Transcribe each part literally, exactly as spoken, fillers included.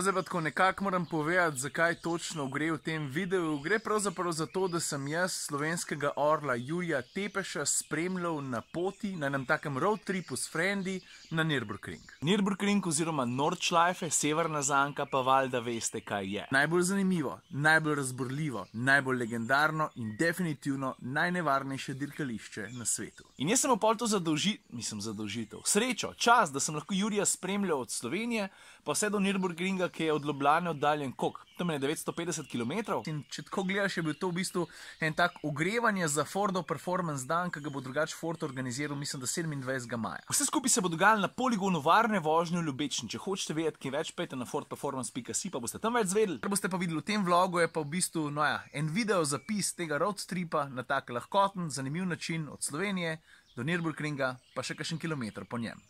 zdaj pa tako nekako moram povedati, zakaj točno gre v tem videu. Gre pravzaprav za to, da sem jaz slovenskega orla Jurija Tepeša spremljal na poti, na enem takem road tripu s frendi na Nürburgring. Nürburgring oziroma Nordschleife, severna zanka, pa valjda veste, kaj je. Najbolj zanimivo, najbolj razburljivo, najbolj legendarno in definitivno najnevarnejše dirkališče na svetu. In jaz sem v pol to zadolži, mislim zadolžitev, srečo, čas, da sem lahko Jurija spremljal od Slovenije, pa vse do Nürburgringa, ki je od Ljubljane oddaljen koliko? Tam je devetsto petdeset kilometrov. In če tako gledaš, je bil to v bistvu en tak ogrevanje za Fordov performance dan, ki ga bo drugače Ford organiziral, mislim, da sedemindvajsetega maja. Vse skupaj se bo dogajalo na poligonu varne vožnje v Ljubečni. Če hočete vedeti, kaj več, pejte na ford performance pika si, pa boste tam več zvedeli. Kar boste pa videli v tem vlogu, je pa v bistvu, no ja, en video zapis tega road tripa na tak lahkoten, zanimiv način od Slovenije do Nürburgringa, pa še kakšen kilometer po njem.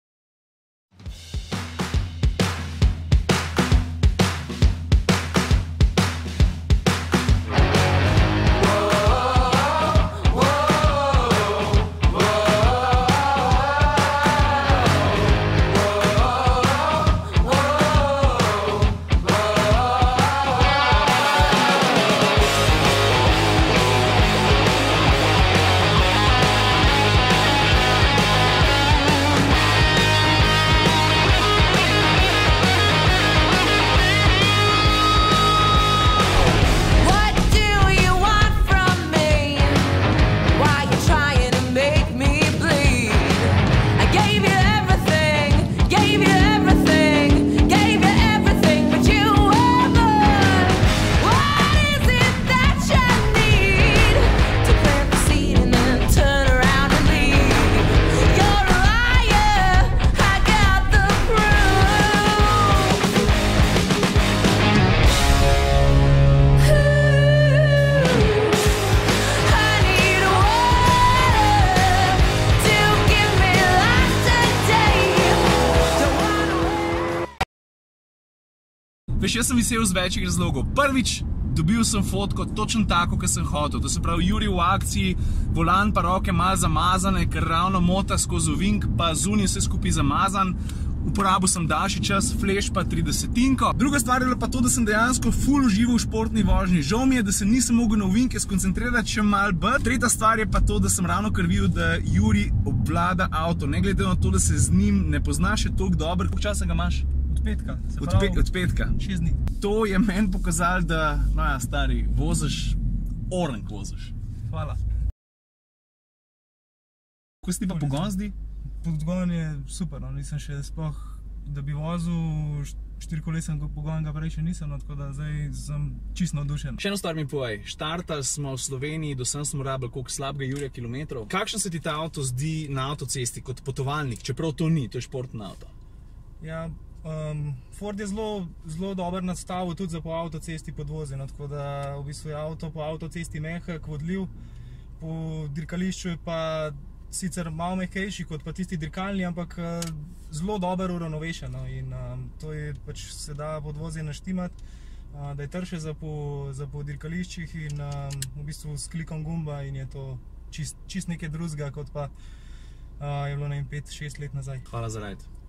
Veš, jaz sem vesel z večjih razlogov. Prvič, dobil sem fotko točno tako, kot sem hotel. To se pravi, Jurij v akciji, volan pa roke malo zamazane, ker ravno mota skozi ovink, pa zunaj vse skupaj zamazan. Uporabil sem daljši čas, flash pa tridesetinko. Druga stvar je bila pa to, da sem dejansko ful užival v športni vožnji. Žal mi je, da se nisem mogel na ovinke skoncentrirati še malo bolj. Tretja stvar je pa to, da sem ravno kar videl, da Jurij obvlada avto. Ne glede na to, da se z njim ne pozna še toliko dobro. Koliko časa ga imaš? Od petka. Od, pe od petka. Šest dni. To je meni pokazalo, da, no ja, stari, voziš, orenk voziš. Hvala. Kako si ti pa pogon zdi? Pogon je super, no, nisem še sploh, da bi vozil štirikolesen pogon, ga prej še nisem, no, tako da zdaj sem čisto navdušen. Še eno stvar mi povej, štartali smo v Sloveniji, do sem smo rabili koliko slabega Jurija kilometrov. Kakšen se ti ta avto zdi na avtocesti kot potovalnik, čeprav to ni, to je športno avto? Ja, Um, Ford je zelo, zelo dober nadstavil tudi za po avtocesti podvozi, no, tako da v bistvu je avto po avtocesti mehak, vodljiv, po dirkališču je pa sicer malo mehkejši kot pa tisti dirkalni, ampak uh, zelo dober uravnovešen, no, in um, to je pač se da podvozi naštimati, uh, da je trše za po, za po dirkališčih in um, v bistvu s klikom gumba in je to čist, čist nekaj drugega, kot pa uh, je bilo ne vem pet šest let nazaj. Hvala za rajd.